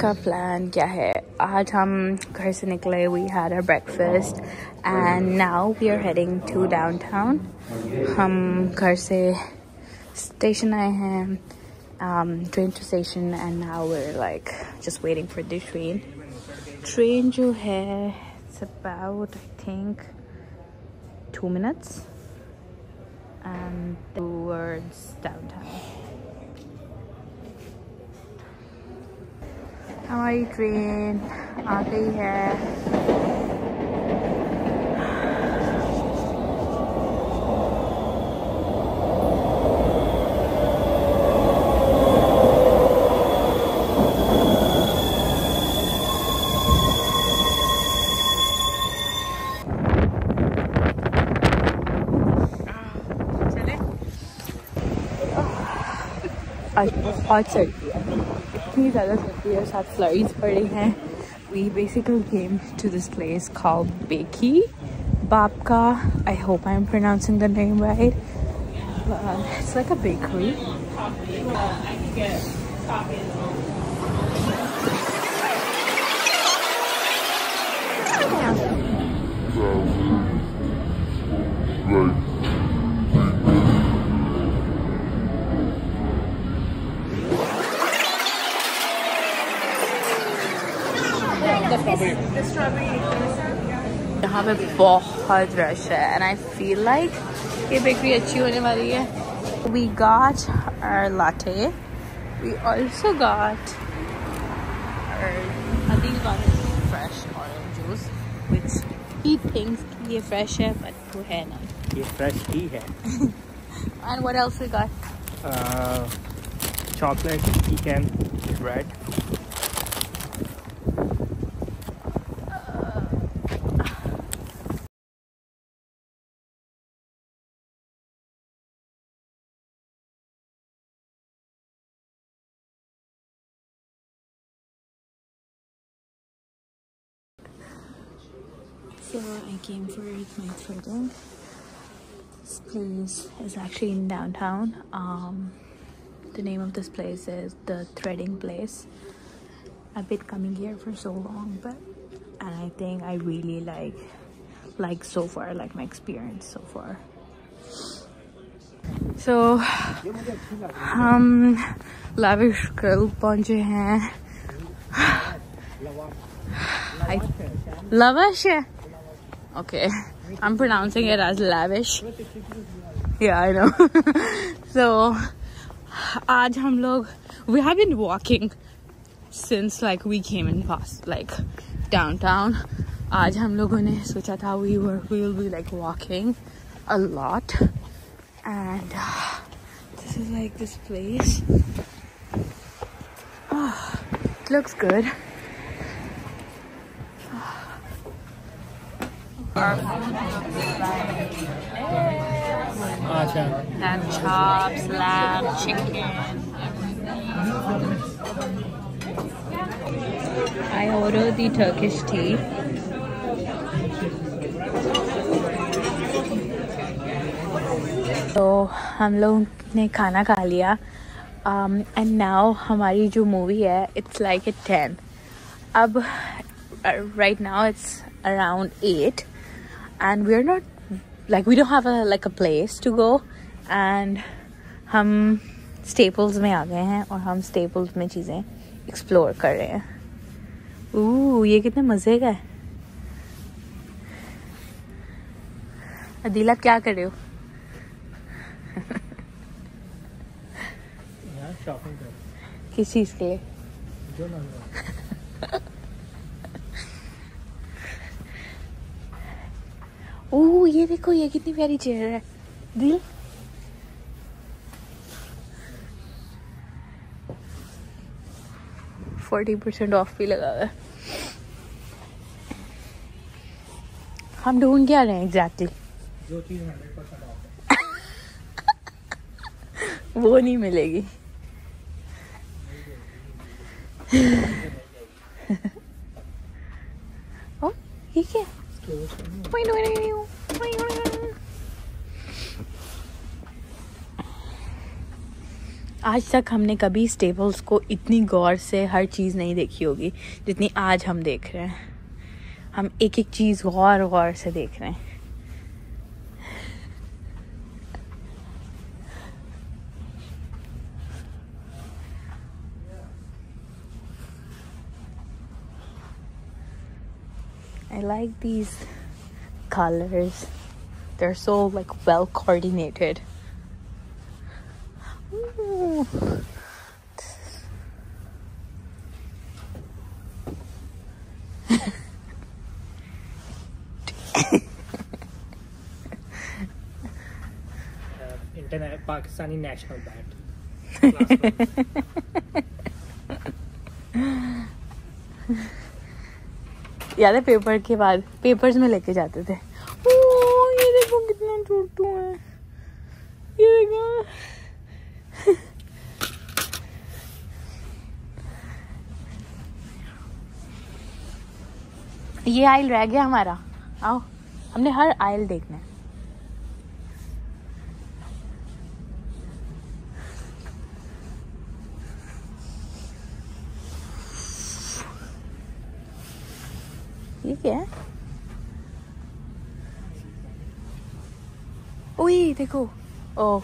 का प्लान क्या है? आज हम घर से निकले, we had our breakfast and now we are heading to downtown. हम घर से स्टेशन आए हैं, train to station, and now we are like just waiting for the train. Train जो है it's about I think 2 minutes and towards downtown. हमारी train आ गई है। आज बहुत सर्दी है, इतनी ज़्यादा सर्दी है, साथ फ्लरीज पड़ी हैं। We basically came to this place called Beki Babka. I hope I'm pronouncing the name right. It's like a bakery. यहाँ पे बहुत रश है एंड आई फील लाइक ये बेकरी अच्छी होने वाली है। We got our latte, we also got Adeel got fresh orange juice which he thinks ये फ्रेश है बट वो है ना, ये फ्रेश ही है। And what else we got? Chocolate pecan bread. So I came for my threading. This place is actually in downtown. The name of this place is the Threading Place. I've been coming here for so long, and I think I really like so far, like my experience so far. So हम Lavish Grill पहुंचे हैं। Lavish? Okay, I'm pronouncing it as lavish. Yeah, I know. So, आज हम लोग we have been walking since like we came in past like downtown. आज हम लोगों ने सोचा था we will be like walking a lot, and this is like this place. It looks good. Our food looks like lamb chops, lamb, chicken, everything. I ordered the Turkish tea. तो हम लोग ने खाना खा लिया and now हमारी जो movie है it's like at 10. अब right now it's around 8 and we're not like we don't have a place to go, and हम Staples में आ गए हैं और हम Staples में चीज़ें एक्सप्लोर कर रहे हैं। ये कितने मज़े का है। अदीला क्या कर रहे हो? शॉपिंग कर। किस चीज़ के लिए? जो लग रहा है। ये देखो, ये कितनी प्यारी चेयर है दिल। %40 ऑफ भी लगा हुआ है। हम ढूंढ क्या रहे हैं एग्जैक्टली? जो चीज 100% ऑफ है वो नहीं मिलेगी। ओ ये क्या? आज तक हमने कभी स्टेपल्स को इतनी गौर से हर चीज़ नहीं देखी होगी जितनी आज हम देख रहे हैं। हम एक एक चीज़ गौर गौर से देख रहे हैं। I like these colors. They're so like well coordinated. Ooh. Pakistani national bat. याद है पेपर के बाद पेपर्स में लेके जाते थे। ओह ये देखो कितना छोटू है, ये देखो। ये आइल रह गया हमारा। आओ, हमने हर आइल देखना है। ये क्या है? ओए देखो, ओ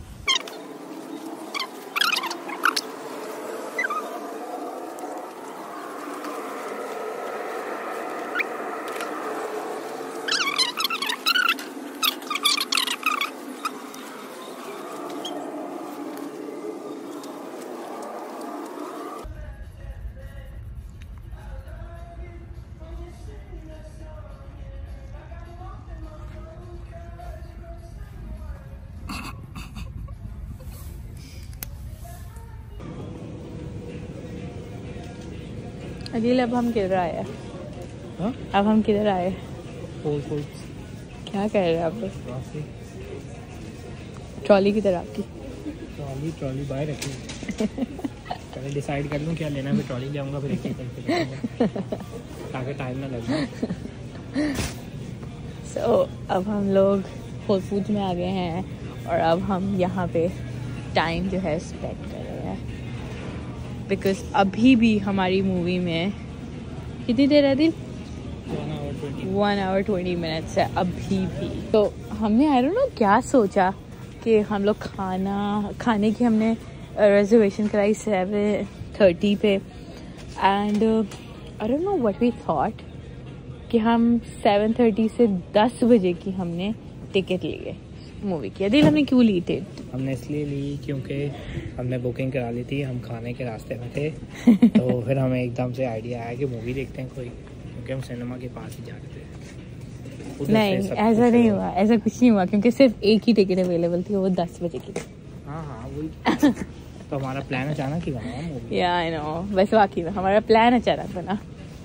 अनिल, अब हम किधर आए हैं? हाँ? अब हम किधर आए? Whole Foods. क्या कह रहे हैं आप? ट्रॉली किधर आपकी? ट्रॉली बाहर रखी। पहले डिसाइड कर लूँ क्या लेना है, फिर ट्रॉली ले आऊँगा, फिर एक एक करके ताकि टाइम ना लगे। अब हम लोग होल फूड्स में आ गए हैं और अब हम यहाँ पे टाइम जो है स्पेंड कर रहे हैं, बिकॉज अभी भी हमारी मूवी में कितनी देर है दिल? 1 hour 20 minutes है अभी भी। तो हमने आई डोंट नो क्या सोचा कि हम लोग खाने की हमने रिजर्वेशन कराई 7:30 पे, and I don't know what we thought कि हम 7:30 से 10 बजे की हमने टिकट ली है मूवी की। दिल, हमने क्यों ली थी? हमने इसलिए ली क्योंकि हमने बुकिंग करा ली थी, हम खाने के रास्ते में थे। तो फिर हमें एकदम से आइडिया आया कि मूवी देखते हैं कोई, क्योंकि हम सिनेमा के पास ही जा रहे थे। नहीं, ऐसा नहीं हुआ, ऐसा कुछ नहीं हुआ, क्योंकि सिर्फ एक ही टिकट अवेलेबल थी, वो 10 बजे की थी। हाँ वही। तो हमारा प्लान अचानक ही बना मूवी। या आई नो, बस वाकई में हमारा प्लान अचानक बना।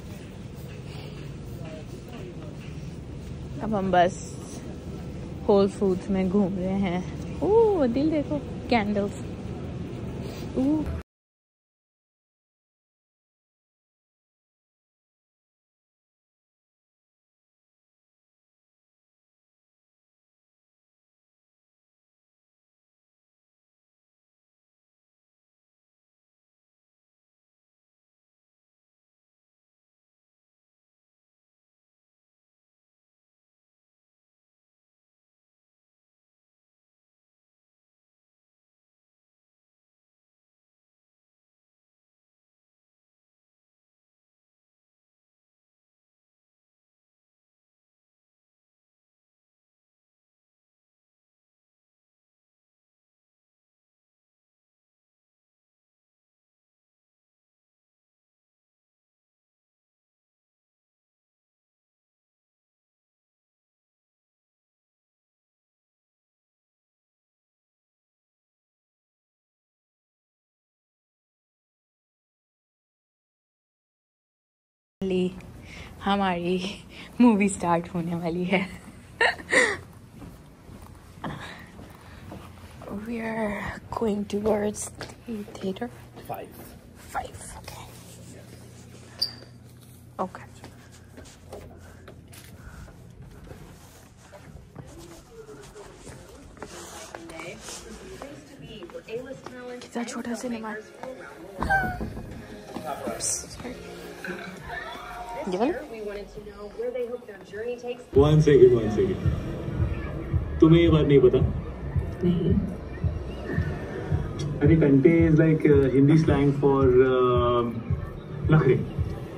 अब हम बस होल फूड्स में घूम रहे हैं। ओह दिल देखो, कैंडल्स। ओह हमारी मूवी स्टार्ट होने वाली है। We are going towards the theater. 5. Okay. Okay. A-list talent कितना छोटा सिनेमा। One second. तुम्हें ये बात नहीं पता? नहीं। अरे कंटे is like Hindi slang for नखरे.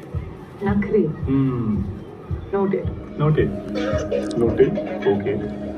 नखरे। Hmm. Noted. Noted. Okay.